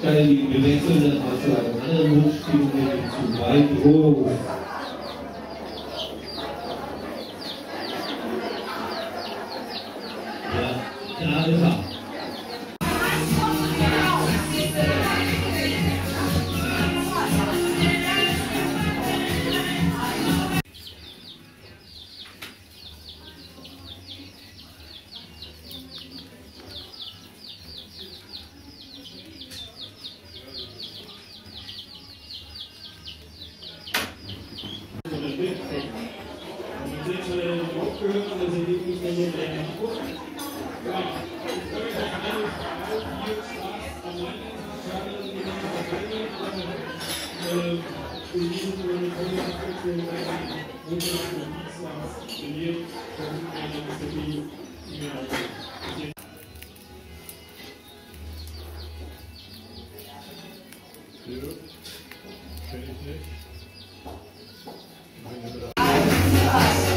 Wir wechseln dann mal zu einem anderen Wunschspiel zu White Rose. Ja, da ist er. Kenn ich nicht.